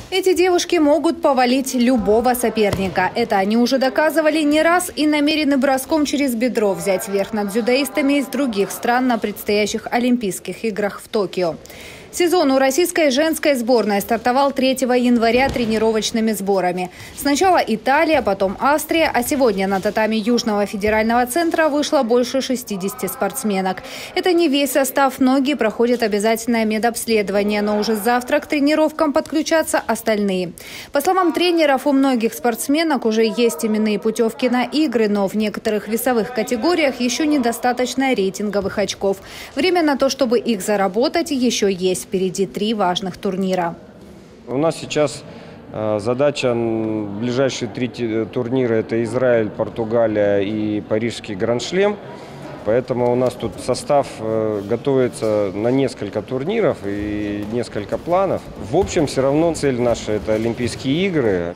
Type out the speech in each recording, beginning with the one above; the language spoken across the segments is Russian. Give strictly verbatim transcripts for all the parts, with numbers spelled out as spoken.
Эти девушки могут повалить любого соперника. Это они уже доказывали не раз и намерены броском через бедро взять верх над дзюдоистами из других стран на предстоящих Олимпийских играх в Токио. Сезон у российской женской сборной стартовал третьего января тренировочными сборами. Сначала Италия, потом Австрия, а сегодня на татами Южного федерального центра вышло больше шестидесяти спортсменок. Это не весь состав, многие проходят обязательное медобследование, но уже завтра к тренировкам подключатся остальные. По словам тренеров, у многих спортсменок уже есть именные путевки на игры, но в некоторых весовых категориях еще недостаточно рейтинговых очков. Время на то, чтобы их заработать, еще есть. Впереди три важных турнира. У нас сейчас э, задача, ближайшие три турнира – это Израиль, Португалия и Парижский Гранд-шлем. Поэтому у нас тут состав э, готовится на несколько турниров и несколько планов. В общем, все равно цель наша – это Олимпийские игры.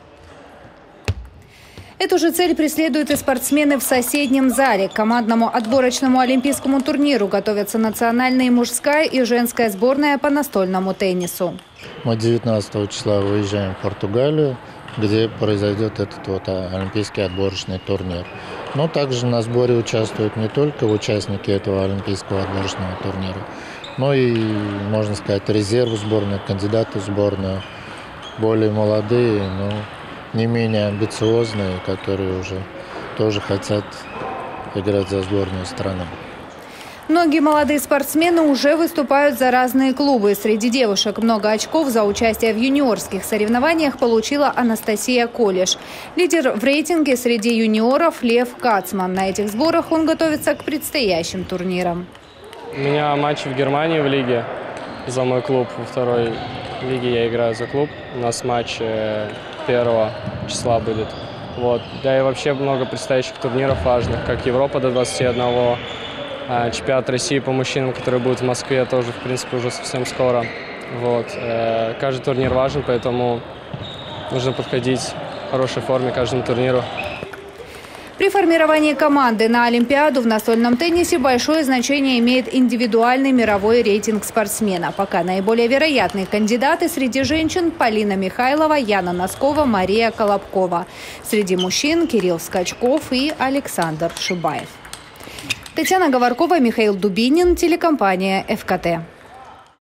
Эту же цель преследуют и спортсмены в соседнем зале. К командному отборочному олимпийскому турниру готовятся национальная мужская и женская сборная по настольному теннису. Мы девятнадцатого числа выезжаем в Португалию, где произойдет этот вот олимпийский отборочный турнир. Но также на сборе участвуют не только участники этого олимпийского отборочного турнира, но и, можно сказать, резерв сборной, кандидаты в сборную, более молодые, но не менее амбициозные, которые уже тоже хотят играть за сборную страны. Многие молодые спортсмены уже выступают за разные клубы. Среди девушек много очков за участие в юниорских соревнованиях получила Анастасия Колеш. Лидер в рейтинге среди юниоров Лев Кацман. На этих сборах он готовится к предстоящим турнирам. У меня матч в Германии в лиге за мой клуб. Во второй лиге я играю за клуб. У нас матч первого числа будет. Вот. Да и вообще много предстоящих турниров важных, как Европа до двадцати одного, чемпионат России по мужчинам, который будет в Москве тоже, в принципе, уже совсем скоро. Вот. Каждый турнир важен, поэтому нужно подходить в хорошей форме к каждому турниру. При формировании команды на Олимпиаду в настольном теннисе большое значение имеет индивидуальный мировой рейтинг спортсмена. Пока наиболее вероятные кандидаты среди женщин – Полина Михайлова, Яна Носкова, Мария Колобкова. Среди мужчин – Кирилл Скачков и Александр Шибаев. Татьяна Говоркова, Михаил Дубинин, телекомпания эф ка тэ.